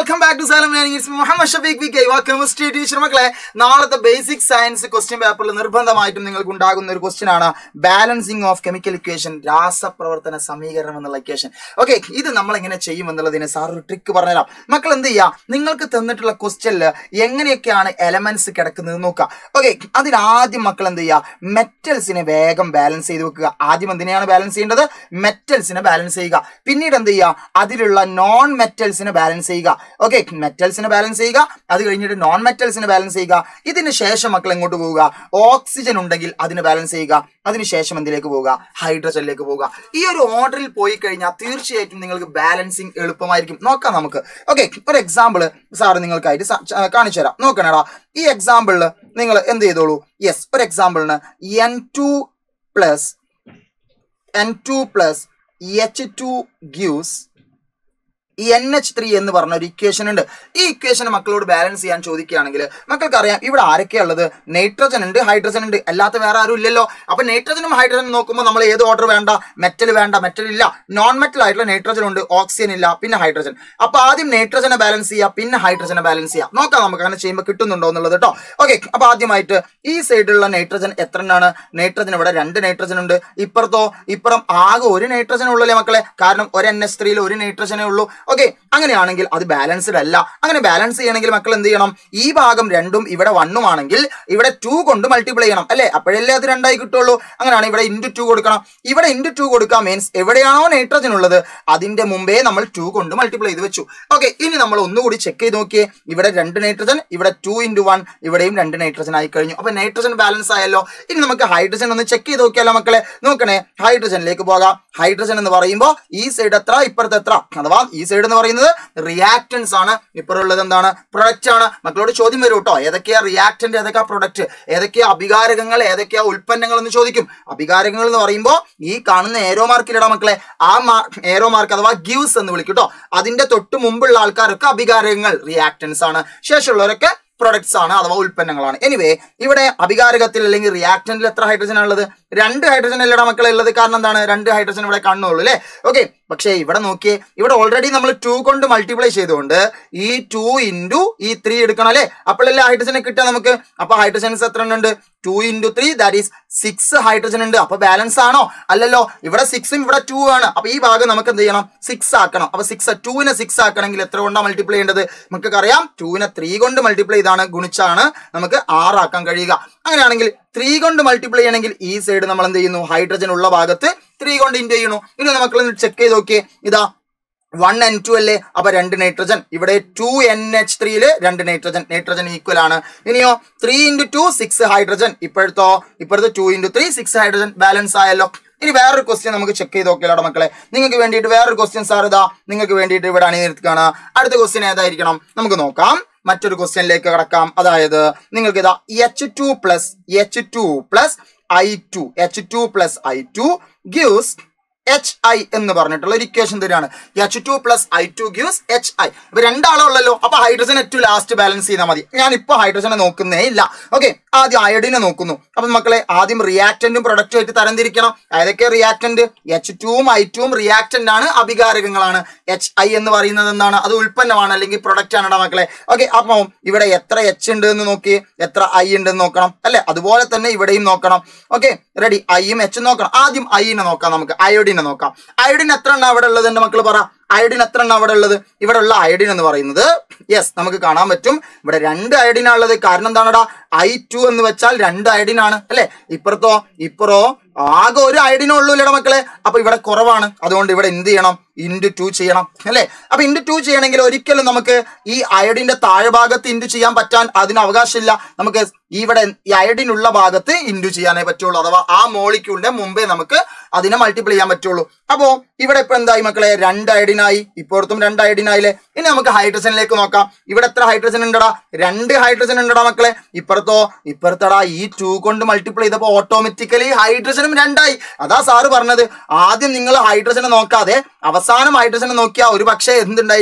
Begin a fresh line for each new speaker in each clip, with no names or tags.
welcome back to Salem Learning. It's Muhammad Shafiq VK. Chemistry teacher മക്കളെ നാളത്തെ basic science question പേപ്പറിൽ നിർബന്ധമായിട്ടും നിങ്ങൾക്ക് ഉണ്ടാകുന്ന ഒരു ക്വസ്റ്റ്യൻ ആണ് ബാലൻസിങ് ഓഫ് കെമിക്കൽ ഇക്വേഷൻ, രാസപ്രവർത്തന സമീകരണം എന്നുള്ള ഇക്വേഷൻ. ഓക്കെ, ഇത് നമ്മൾ എങ്ങനെ ചെയ്യും എന്നുള്ളതിന് സാർ ഒരു ട്രിക്ക് പറഞ്ഞുതരാം. മക്കൾ എന്ത് ചെയ്യുക, നിങ്ങൾക്ക് തന്നിട്ടുള്ള ക്വസ്റ്റ്യനിൽ എങ്ങനെയൊക്കെയാണ് എലമെന്റ്സ് കിടക്കുന്നത് നോക്കുക. ഓക്കെ, അതിനാദ്യം മക്കൾ എന്ത് ചെയ്യുക, മെറ്റൽസിനെ വേഗം ബാലൻസ് ചെയ്ത് വെക്കുക. ആദ്യം എന്തിനെയാണ് ബാലൻസ് ചെയ്യേണ്ടത്? മെറ്റൽസിനെ ബാലൻസ് ചെയ്യുക. പിന്നീട് എന്ത് ചെയ്യുക, അതിലുള്ള നോൺ മെറ്റൽസിനെ ബാലൻസ് ചെയ്യുക. ഓക്കെ, മെറ്റൽസിനെ ബാലൻസ് ചെയ്യുക, അത് കഴിഞ്ഞിട്ട് നോൺ മെറ്റൽസിനെ ബാലൻസ് ചെയ്യുക. ഇതിന് ശേഷം മക്കൾ എങ്ങോട്ട് പോവുക, ഓക്സിജൻ ഉണ്ടെങ്കിൽ അതിനെ ബാലൻസ് ചെയ്യുക. അതിനുശേഷം എന്തിലേക്ക് പോവുക, ഹൈഡ്രജനിലേക്ക് പോവുക. ഈ ഒരു ഓർഡറിൽ പോയി കഴിഞ്ഞാൽ തീർച്ചയായിട്ടും നിങ്ങൾക്ക് ബാലൻസിങ് എളുപ്പമായിരിക്കും. നോക്കാം നമുക്ക്. ഓക്കെ, ഒരു എക്സാമ്പിൾ സാർ നിങ്ങൾക്കായിട്ട് കാണിച്ചു തരാം. നോക്കണേടാ, ഈ എക്സാമ്പിളിൽ നിങ്ങൾ എന്ത് ചെയ്തോളൂ. യെസ്, ഒരു എക്സാമ്പിളിന് N2 plus H2 gives NH3 എന്ന് പറഞ്ഞ ഒരു ഇക്വേഷൻ ഉണ്ട്. ഈ ഇക്വേഷൻ മക്കളോട് ബാലൻസ് ചെയ്യാൻ ചോദിക്കുകയാണെങ്കിൽ മക്കൾക്കറിയാം ഇവിടെ ആരൊക്കെയാണ് ഉള്ളത്. നൈട്രജൻ ഉണ്ട്, ഹൈഡ്രജൻ ഉണ്ട്, അല്ലാത്ത വേറെ ആരും ഇല്ലല്ലോ. അപ്പൊ നൈട്രജനും ഹൈഡ്രജനും നോക്കുമ്പോൾ നമ്മൾ ഏത് ഓർഡർ വേണ്ട, മെറ്റൽ വേണ്ട, മെറ്റൽ ഇല്ല. നോൺ മെറ്റൽ ആയിട്ടുള്ള നൈട്രജൻ ഉണ്ട്, ഓക്സിജൻ ഇല്ല, പിന്നെ ഹൈഡ്രജൻ. അപ്പൊ ആദ്യം നൈട്രജനെ ബാലൻസ് ചെയ്യുക, പിന്നെ ഹൈഡ്രജനെ ബാലൻസ് ചെയ്യുക. നോക്കാം നമുക്ക് അങ്ങനെ ചെയ്യുമ്പോൾ കിട്ടുന്നുണ്ടോ എന്നുള്ളത് കേട്ടോ. ഓക്കെ, അപ്പൊ ആദ്യമായിട്ട് ഈ സൈഡിലുള്ള നൈട്രജൻ എത്ര എണ്ണാണ്? നൈട്രജൻ ഇവിടെ 2 നൈട്രജൻ ഉണ്ട്. ഇപ്പുറം ആകെ ഒരു നൈട്രജൻ ഉള്ളല്ലേ മക്കളെ, കാരണം ഒരു NH3 ഒരു നൈട്രജനേ ഉള്ളൂ. ഓക്കെ, അങ്ങനെയാണെങ്കിൽ അത് ബാലൻസ്ഡ് അല്ല. അങ്ങനെ ബാലൻസ് ചെയ്യണമെങ്കിൽ മക്കൾ എന്ത് ചെയ്യണം, ഈ ഭാഗം 2ഉം ഇവിടെ 1ഉം ആണെങ്കിൽ ഇവിടെ 2 കൊണ്ട് മൾട്ടിപ്ലൈ ചെയ്യണം അല്ലെ, അപ്പോഴല്ലേ അത് 2 ആയി കിട്ടുള്ളൂ. അങ്ങനെയാണ് ഇവിടെ × 2 കൊടുക്കണം. ഇവിടെ × 2 കൊടുക്കുക മീൻസ് എവിടെയാണോ നൈട്രജൻ ഉള്ളത് അതിന്റെ മുമ്പേ നമ്മൾ 2 കൊണ്ട് മൾട്ടിപ്ലൈ ചെയ്ത് വെച്ചു. ഓക്കെ, ഇനി നമ്മൾ ഒന്നുകൂടി ചെക്ക് ചെയ്ത് നോക്കിയേ. ഇവിടെ 2 നൈട്രജൻ, ഇവിടെ 2 × 1, ഇവിടെയും 2 നൈട്രജൻ ആയി കഴിഞ്ഞു. അപ്പൊ നൈട്രജൻ ബാലൻസ് ആയല്ലോ. ഇനി നമുക്ക് ഹൈഡ്രജൻ ഒന്ന് ചെക്ക് ചെയ്ത് നോക്കിയാലോ മക്കളെ. നോക്കണേ, ഹൈഡ്രജനിലേക്ക് പോകാം. ഹൈഡ്രജൻ എന്ന് പറയുമ്പോൾ ഈ സൈഡ് എത്ര, ഇപ്പുറത്ത് എത്ര, അഥവാ ഈ സൈഡ് എന്ന് പറയുന്നത് റിയാക്ടൻസ് ആണ്, ഇപ്പുറമുള്ളത് എന്താണ്, പ്രൊഡക്റ്റ് ആണ്. മക്കളോട് ചോദ്യം വരും കേട്ടോ, ഏതൊക്കെയാ റിയാക്ടന്റ്, ഏതൊക്കെയാ പ്രൊഡക്റ്റ്, ഏതൊക്കെയാ അഭികാരകങ്ങൾ, ഏതൊക്കെയാ ഉൽപ്പന്നങ്ങൾ എന്ന് ചോദിക്കും. അഭികാരകങ്ങൾ എന്ന് പറയുമ്പോൾ ഈ കാണുന്ന ഏരോ മാർക്കിലിടാ മക്കളെ, ആ ഏരോ മാർക്ക് അഥവാ ഗിവ്സ് എന്ന് വിളിക്കും കേട്ടോ. അതിന്റെ തൊട്ട് മുമ്പുള്ള ആൾക്കാരൊക്കെ അഭികാരകങ്ങൾ, റിയാക്ടൻസ് ആണ്. ശേഷമുള്ളവരൊക്കെ പ്രൊഡക്ട്സ് ആണ് അഥവാ ഉൽപ്പന്നങ്ങളാണ്. എനിവേ, ഇവിടെ അഭികാരകത്തിൽ അല്ലെങ്കിൽ റിയാക്ടന്റിൽ എത്ര ഹൈഡ്രജൻ ആണുള്ളത്? 2 ഹൈഡ്രജൻ അല്ലടാ മക്കളെ ഉള്ളത്. കാരണം എന്താണ്, 2 ഹൈഡ്രജൻ ഇവിടെ കാണുന്നുള്ളൂ അല്ലേ. ഓക്കെ, പക്ഷേ ഇവിടെ നോക്കിയേ, ഇവിടെ ഓൾറെഡി നമ്മൾ 2 കൊണ്ട് മൾട്ടിപ്ലൈ ചെയ്തുകൊണ്ട് ഈ 2 × ഈ 3 എടുക്കണം അല്ലേ, അപ്പോഴല്ലേ ഹൈഡ്രജനെ കിട്ടുക നമുക്ക്. അപ്പൊ ഹൈഡ്രജൻസ് എത്ര ഉണ്ട്? 2 × 3 ദാറ്റ് ഈസ് 6 ഹൈഡ്രജൻ ഉണ്ട്. അപ്പൊ ബാലൻസ് ആണോ? അല്ലല്ലോ, ഇവിടെ 6ഉം ഇവിടെ 2 ആണ്. അപ്പൊ ഈ ഭാഗം നമുക്ക് എന്ത് ചെയ്യണം, 6 ആക്കണം. അപ്പൊ 2നെ 6 ആക്കണമെങ്കിൽ എത്ര കൊണ്ടാണ് മൾട്ടിപ്ലൈ ചെയ്യേണ്ടത്? നമുക്കൊക്കെ അറിയാം, 2നെ 3 കൊണ്ട് മൾട്ടിപ്ലൈ ചെയ്താണ്, ഗുണിച്ചാണ് നമുക്ക് 6 ആക്കാൻ കഴിയുക. അങ്ങനെയാണെങ്കിൽ 3 കൊണ്ട് മൾട്ടിപ്ലൈ ചെയ്യണമെങ്കിൽ ഈ സൈഡ് നമ്മൾ എന്ത് ചെയ്യുന്നു, ഹൈഡ്രജൻ ഉള്ള ഭാഗത്ത് 3 കൊണ്ട് ഇൻറ്റു ചെയ്യുന്നു. ഇനി നമുക്ക് ചെക്ക് ചെയ്ത് നോക്കിയേ, ഇതാ 1 N2 അല്ലേ, അപ്പൊ 2 നൈട്രജൻ. ഇവിടെ 2 NH3 2 നൈട്രജൻ ഈക്വൽ ആണ്. ഇനിയോ 3 × 2 6 ഹൈഡ്രജൻ. ഇപ്പോഴത്തെ 2 × 3 6 ഹൈഡ്രജൻ. ബാലൻസ് ആയല്ലോ. ഇനി വേറൊരു ക്വസ്റ്റ്യൻ നമുക്ക് ചെക്ക് ചെയ്ത് നോക്കിയാലോ മക്കളെ. നിങ്ങൾക്ക് വേണ്ടിയിട്ട് വേറൊരു ക്വസ്റ്റ്യൻ സാർ ഇതാ നിങ്ങൾക്ക് വേണ്ടിയിട്ട് ഇവിടെ അണിനിർത്തുകയാണ്. അടുത്ത ക്വസ്റ്റ്യൻ ഏതായിരിക്കണം നമുക്ക് നോക്കാം. മറ്റൊരു ക്വസ്റ്റ്യനിലേക്ക് കടക്കാം. അതായത് നിങ്ങൾക്ക് ഇതാ H2 plus I2 gives HI എന്ന് പറഞ്ഞിട്ടുള്ള ഒരു ഇക്വേഷൻ തരാണ്. H2 plus I2 gives HI. അപ്പൊ 2 ആളുള്ളല്ലോ, അപ്പൊ ഹൈഡ്രജൻ ഏറ്റവും ലാസ്റ്റ് ബാലൻസ് ചെയ്താൽ മതി. ഞാനിപ്പോ ഹൈഡ്രജനെ നോക്കുന്നേ ഇല്ല. ഓക്കെ, ആദ്യം അയഡിനെ നോക്കുന്നു. അപ്പൊ മക്കളെ ആദ്യം റിയാക്ടന്റും പ്രൊഡക്റ്റും ആയിട്ട് തരംതിരിക്കണം. ഏതൊക്കെ റിയാക്ടന്റ്? H2ഉം I2ഉം റിയാക്ടന്റ് ആണ്, അഭികാരകങ്ങളാണ്. HI എന്ന് പറയുന്നത് എന്താണ്? അത് ഉൽപ്പന്നമാണ് അല്ലെങ്കിൽ പ്രൊഡക്റ്റ് ആണ് മക്കളെ. ഓക്കെ, അപ്പൊ ഇവിടെ എത്ര H ഉണ്ട് എന്ന് നോക്കി, എത്ര I ഉണ്ടെന്ന് നോക്കണം അല്ലെ. അതുപോലെ തന്നെ ഇവിടെയും നോക്കണം. Okay, ready. Iയും H നോക്കണം. ആദ്യം Iനെ നോക്കാം നമുക്ക്. അയോഡിനെ നോക്കാം. അയോഡിൻ എത്ര എണ്ണം അവിടെ ഉള്ളത് എന്റെ മക്കൾ പറ. അയോഡിൻ എത്ര എണ്ണം അവിടെ ഉള്ളത്? ഇവിടെ ഉള്ള അയോഡിൻ എന്ന് പറയുന്നത് യെസ് നമുക്ക് കാണാൻ പറ്റും, ഇവിടെ 2 അയോഡിനാണ് ഉള്ളത്. കാരണം എന്താണെടാ, I2 എന്ന് വെച്ചാൽ 2 അയോഡിനാണ് അല്ലെ. ഇപ്പുറോ ആകെ ഒരു അയോഡിനേ ഉള്ളൂ ഇല്ലട മക്കളെ. അപ്പൊ ഇവിടെ കുറവാണ്, അതുകൊണ്ട് ഇവിടെ എന്ത് ചെയ്യണം, × 2 ചെയ്യണം അല്ലെ. അപ്പൊ × 2 ചെയ്യണമെങ്കിൽ ഒരിക്കലും നമുക്ക് ഈ അയോഡിന്റെ താഴെ ഭാഗത്ത് × ചെയ്യാൻ പറ്റാൻ അതിന് അവകാശമില്ല. നമുക്ക് ഇവിടെ ഈ അയോഡിൻ ഉള്ള ഭാഗത്ത് × ചെയ്യാനേ പറ്റുള്ളൂ, അഥവാ ആ മോളിക്യൂളിന്റെ മുമ്പേ നമുക്ക് അതിനെ മൾട്ടിപ്ലൈ ചെയ്യാൻ പറ്റുള്ളൂ. അപ്പോ ഇവിടെ ഇപ്പൊ എന്തായി മക്കളെ, 2 അയോഡിനായി, ഇപ്പോഴത്തും 2 അയോഡിനായില്ലേ. ഇനി നമുക്ക് ഹൈഡ്രജനിലേക്ക് നോക്കാം. ഇവിടെ എത്ര ഹൈഡ്രജൻ ഉണ്ടടാ? 2 ഹൈഡ്രജൻ ഉണ്ടടാ മക്കളെ. ഇപ്പുറത്തടാ ഈ 2 കൊണ്ട് മൾട്ടിപ്ലൈ ചെയ്തപ്പോ ഓട്ടോമാറ്റിക്കലി ഹൈഡ്രജനും 2 ആയി. അതാ സാറ് പറഞ്ഞത്, ആദ്യം നിങ്ങൾ ഹൈഡ്രജനെ നോക്കാതെ അവസാനം ഹൈഡ്രജനെ നോക്കിയാൽ ഒരു പക്ഷേ എന്തുണ്ടായിരിക്കും,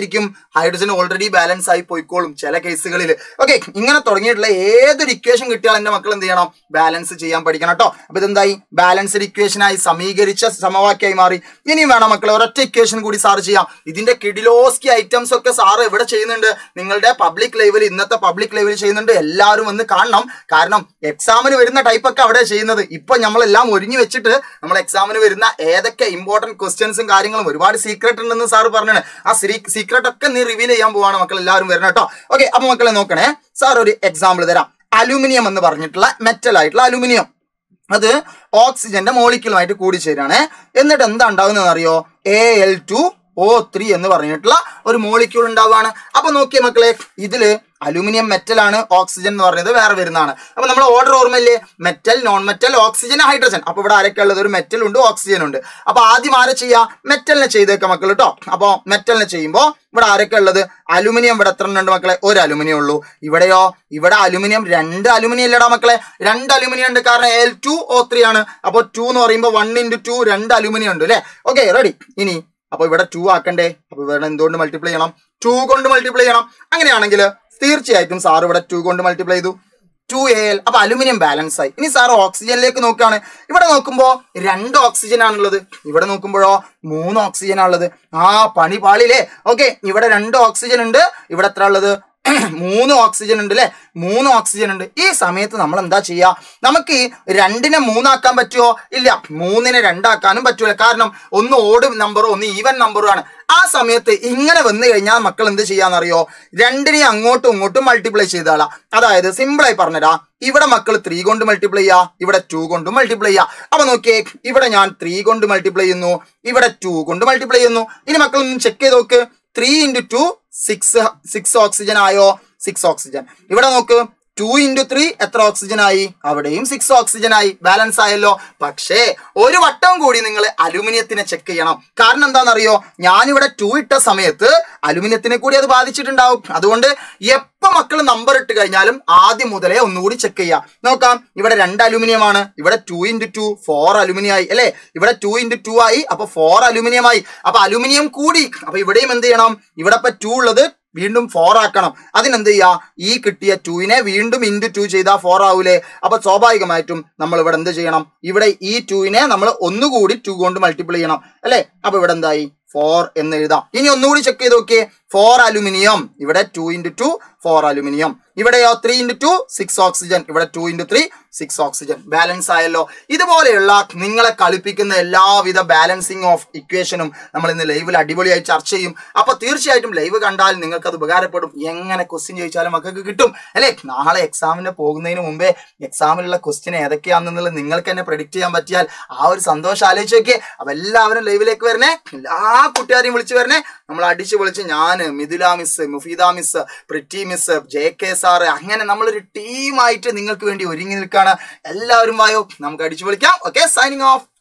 ഹൈഡ്രജൻ ഓൾറെഡി ബാലൻസ് ആയി പോയിക്കോളും ചില കേസുകളിൽ. ഓക്കെ, ഇങ്ങനെ തുടങ്ങിയിട്ടുള്ള ഏതൊരു ഇക്വേഷൻ കിട്ടിയാൽ എന്റെ മക്കൾ എന്ത് ചെയ്യണം? ബാലൻസ് ചെയ്യാൻ പഠിക്കണം കേട്ടോ. അപ്പൊ ഇതെന്തായി? ബാലൻസ്ഡ് ഇക്വേഷനായി സമീകരിച്ച സമവാക്യമായി മാറി. ഇനിയും വേണം മക്കളെ ഒരൊറ്റ ഇക്വേഷൻ കൂടി സാർ ചെയ്യാം. ഇതിന്റെ കിഡിലോസ്കി ഐറ്റംസ് ഒക്കെ സാറ് എവിടെ ചെയ്യുന്നുണ്ട്? നിങ്ങളുടെ പബ്ലിക് ലൈവിൽ, ഇന്നത്തെ പബ്ലിക് ലൈവിൽ ചെയ്യുന്നുണ്ട്. എല്ലാവരും വന്ന് കാണണം. കാരണം എക്സാമിന് വരുന്ന ടൈപ്പൊക്കെ അവിടെ ചെയ്യുന്നത്. ഇപ്പൊ നമ്മളെല്ലാം ഒരുങ്ങി വെച്ചിട്ട് നമ്മൾ എക്സാമിന് വരുന്ന ഏതൊക്കെ ഇമ്പോർട്ടന്റ് ക്വസ്റ്റ്യൻസും കാര്യങ്ങളും ഒരുപാട് സീക്രട്ട് ഉണ്ടെന്ന് സാറ് പറഞ്ഞാണ്. ആ സീക്രട്ട് ഒക്കെ നീ റിവീൽ ചെയ്യാൻ പോവാണ് മക്കൾ. എല്ലാവരും വരണം കേട്ടോ. ഓക്കെ, അപ്പൊ മക്കളെ നോക്കണേ. സാർ ഒരു എക്സാമ്പിൾ തരാം. അലൂമിനിയം എന്ന് പറഞ്ഞിട്ടുള്ള മെറ്റൽ ആയിട്ടുള്ള അലൂമിനിയം, അത് ഓക്സിജന്റെ മോളിക്യൂളുമായിട്ട് കൂടിച്ചേരാണ്. എന്നിട്ട് എന്താ ഉണ്ടാവുന്നതെന്ന് അറിയോ? Al2O3 എന്ന് പറഞ്ഞിട്ടുള്ള ഒരു മോളിക്യൂൾ ഉണ്ടാവുകയാണ്. അപ്പൊ നോക്കിയേ മക്കളെ, ഇതില് അലൂമിനിയം മെറ്റൽ ആണ്, ഓക്സിജൻ എന്ന് പറയുന്നത് വേറെ വരുന്നതാണ്. അപ്പൊ നമ്മൾ ഓർഡർ ഓർമ്മയില്ലേ? Metal, non metal, oxygen, hydrogen. അപ്പൊ ഇവിടെ ആരൊക്കെ ഉള്ളത്? ഒരു മെറ്റൽ ഉണ്ട്, ഓക്സിജൻ ഉണ്ട്. അപ്പൊ ആദ്യം ആരെ ചെയ്യാ? മെറ്റലിനെ ചെയ്തേക്കാം മക്കൾ കേട്ടോ. അപ്പൊ മെറ്റലിനെ ചെയ്യുമ്പോൾ ഇവിടെ ആരൊക്കെ ഉള്ളത്? അലൂമിനിയം ഇവിടെ എത്ര ഉണ്ട് മക്കളെ? ഒരു അലൂമിനിയം ഉള്ളൂ. ഇവിടെയോ? ഇവിടെ അലൂമിനിയം, 2 അലൂമിനിയം ഇല്ലടാ മക്കളെ, 2 അലൂമിനിയം ഉണ്ട്. കാരണം Al2O3 ആണ്. അപ്പൊ 2 എന്ന് പറയുമ്പോൾ 1 × 2 2 അലൂമിനിയം ഉണ്ട് അല്ലെ? Okay, ready. ഇനി അപ്പൊ ഇവിടെ 2 ആക്കണ്ടേ? അപ്പൊ ഇവിടെ എന്തുകൊണ്ട് മൾട്ടിപ്ലൈ ചെയ്യണം? 2 കൊണ്ട് മൾട്ടിപ്ലൈ ചെയ്യണം. അങ്ങനെയാണെങ്കിൽ തീർച്ചയായിട്ടും സാർ ഇവിടെ 2 കൊണ്ട് മൾട്ടിപ്ലൈ ചെയ്തു, 2Al. അപ്പൊ അലുമിനിയം ബാലൻസ് ആയി. ഇനി സാർ ഓക്സിജനിലേക്ക് നോക്കുകയാണ്. ഇവിടെ നോക്കുമ്പോൾ 2 ഓക്സിജൻ ആണുള്ളത്, ഇവിടെ നോക്കുമ്പോഴോ 3 ഓക്സിജൻ ആണുള്ളത്. പണി പാളില്ലേ? ഓക്കെ, ഇവിടെ 2 ഓക്സിജൻ ഉണ്ട്, ഇവിടെ എത്ര ഉള്ളത്? 3 ഓക്സിജൻ ഉണ്ട് അല്ലെ? 3 ഓക്സിജൻ ഉണ്ട്. ഈ സമയത്ത് നമ്മൾ എന്താ ചെയ്യാ? നമുക്ക് 2നെ 3 ആക്കാൻ പറ്റുമോ? ഇല്ല. 3നെ 2 ആക്കാനും പറ്റൂല. കാരണം ഒന്ന് ഓഡ് നമ്പറും ഒന്ന് ഈവൻ നമ്പറും ആണ്. ആ സമയത്ത് ഇങ്ങനെ വന്നു കഴിഞ്ഞാൽ മക്കൾ എന്ത് ചെയ്യാന്നറിയോ? 2നെ അങ്ങോട്ടും ഇങ്ങോട്ടും മൾട്ടിപ്ലൈ ചെയ്താളാ. അതായത് സിമ്പിളായി പറഞ്ഞുതരാ. ഇവിടെ മക്കൾ 3 കൊണ്ട് മൾട്ടിപ്ലൈ ചെയ്യാ, ഇവിടെ 2 കൊണ്ട് മൾട്ടിപ്ലൈ ചെയ്യാ. അപ്പൊ നോക്കിയേ, ഇവിടെ ഞാൻ 3 കൊണ്ട് മൾട്ടിപ്ലൈ ചെയ്യുന്നു, ഇവിടെ 2 കൊണ്ട് മൾട്ടിപ്ലൈ ചെയ്യുന്നു. ഇനി മക്കൾ ഒന്ന് ചെക്ക് ചെയ്ത് നോക്ക്. 3 × 2 6 ഓക്സിജൻ ആയോ? 6 ഓക്സിജൻ. ഇവിടെ നോക്ക്, 2 × 3 എത്ര ഓക്സിജൻ ആയി? അവിടെയും 6 ഓക്സിജൻ ആയി. ബാലൻസ് ആയല്ലോ. പക്ഷേ ഒരു വട്ടം കൂടി നിങ്ങൾ അലുമിനിയത്തിനെ ചെക്ക് ചെയ്യണം. കാരണം എന്താണെന്നറിയോ? ഞാനിവിടെ 2 ഇട്ട സമയത്ത് അലുമിനിയത്തിനെ കൂടി അത് ബാധിച്ചിട്ടുണ്ടാവും. അതുകൊണ്ട് എപ്പോ മക്കൾ നമ്പർ ഇട്ട് കഴിഞ്ഞാലും ആദ്യം മുതലേ ഒന്നുകൂടി ചെക്ക് ചെയ്യാം. നോക്കാം, ഇവിടെ 2 അലുമിനിയം ആണ്, ഇവിടെ 2 × 2 4 അലുമിനിയം ആയി അല്ലെ? ഇവിടെ 2 × 2 ആയി, അപ്പൊ 4 അലുമിനിയം ആയി. അപ്പൊ അലുമിനിയം കൂടി. അപ്പൊ ഇവിടെയും എന്ത് ചെയ്യണം? ഇവിടെ ഇപ്പൊ 2 ഉള്ളത് വീണ്ടും 4 ആക്കണം. അതിനെന്ത് ചെയ്യാ? ഈ കിട്ടിയ 2നെ വീണ്ടും × 2 ചെയ്താൽ 4 ആവൂലേ? അപ്പൊ സ്വാഭാവികമായിട്ടും നമ്മൾ ഇവിടെ എന്ത് ചെയ്യണം? ഇവിടെ ഈ 2നെ നമ്മൾ ഒന്നുകൂടി 2 കൊണ്ട് മൾട്ടിപ്ലൈ ചെയ്യണം അല്ലെ? അപ്പൊ ഇവിടെ എന്തായി? 4 എന്ന് എഴുതാം. ഇനി ഒന്നുകൂടി ചെക്ക് ചെയ്ത് നോക്കിയേ. 4 അലുമിനിയം, ഇവിടെ 2 × 2 4 അലുമിനിയം. ഇവിടെയോ 3 × 2 6 ഓക്സിജൻ, ഇവിടെ 2 × 3 6 ഓക്സിജൻ. ബാലൻസ് ആയല്ലോ. ഇതുപോലെയുള്ള നിങ്ങളെ കളിപ്പിക്കുന്ന എല്ലാവിധ ബാലൻസിങ് ഓഫ് ഇക്വേഷനും നമ്മൾ ഇന്ന് ലൈവിൽ അടിപൊളിയായി ചർച്ച ചെയ്യും. അപ്പൊ തീർച്ചയായിട്ടും ലൈവ് കണ്ടാൽ നിങ്ങൾക്ക് അത് ഉപകാരപ്പെടും. എങ്ങനെ ക്വസ്റ്റ്യൻ ചോദിച്ചാലും മക്കൾക്ക് കിട്ടും അല്ലെ? നാളെ എക്സാമിന് പോകുന്നതിന് മുമ്പേ എക്സാമിലുള്ള ക്വസ്റ്റ്യൻ ഏതൊക്കെയാണെന്നുള്ളത് നിങ്ങൾക്ക് തന്നെ പ്രെഡിക്റ്റ് ചെയ്യാൻ പറ്റിയാൽ ആ ഒരു സന്തോഷം ആലോചിച്ച് നോക്കിയേ. അപ്പൊ എല്ലാവരും ലൈവിലേക്ക് വരണേ, എല്ലാ കൂട്ടുകാരെയും വിളിച്ചു വരണേ. നമ്മൾ അടിച്ചു പൊളിച്ച് ഞാൻ, Mithula miss, Mufeeda miss, Priti miss, JK sir, അങ്ങനെ നമ്മളൊരു ടീമായിട്ട് നിങ്ങൾക്ക് വേണ്ടി ഒരുങ്ങി നിൽക്കുകയാണ്. എല്ലാവരും വായോ, നമുക്ക് അടിച്ചു പൊളിക്കാം. Okay, signing of.